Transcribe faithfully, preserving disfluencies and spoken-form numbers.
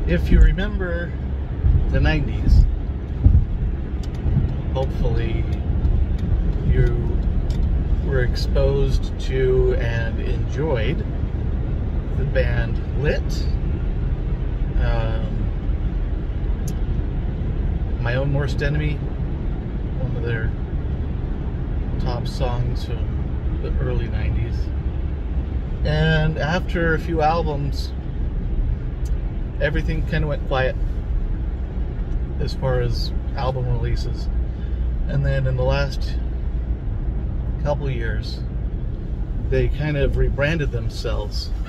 if you remember the nineties, hopefully you were exposed to and enjoyed the band Lit. Um, My Own Worst Enemy, one of their top songs from the early nineties. And after a few albums, everything kind of went quiet as far as album releases. And then in the last couple years, they kind of rebranded themselves